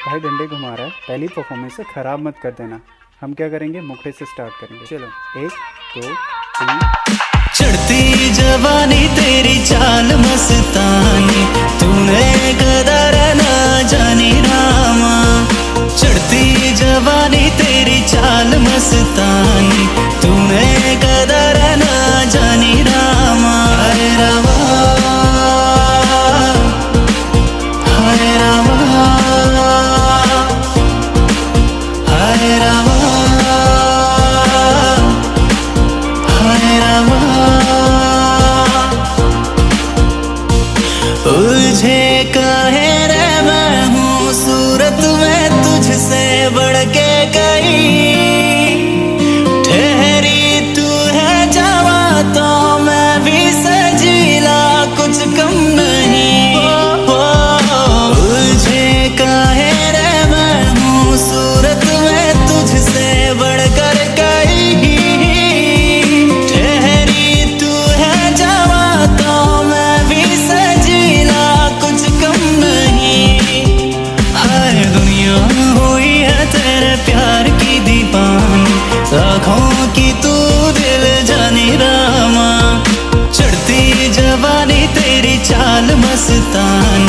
भाई डंडे घुमा रहा है, पहली परफॉर्मेंस से ख़राब मत कर देना। हम क्या करेंगे, मुखड़े से स्टार्ट करेंगे। चलो 1 2 3। चढ़ती जवानी तेरी चाल मस्तानी, तूने कदर ना जानी रामा। चढ़ती जवानी तेरी चाल मस्तानी, तूने कदर ना जानी रामा। हाय रामा, हाय रामा, हाय रामा, हाय रामा। उलझे काहे रे मैं हूँ सूरत में तुझसे बढ़ के कहीं। ठहरी तू है जवा तो मैं भी सजीला कुछ कम नहीं। उलझे काहे रे मैं हूँ सूरत में तुझसे बढ़कर कहीं। ठहरी तू है जवा तो मैं भी सजीला कुछ कम नहीं। हाय दुनिया हुई है तेरे प्यार की दीवानी, आँखों की तू दिल जानी रामा। चढ़ती जवानी तेरी चाल मस्तानी,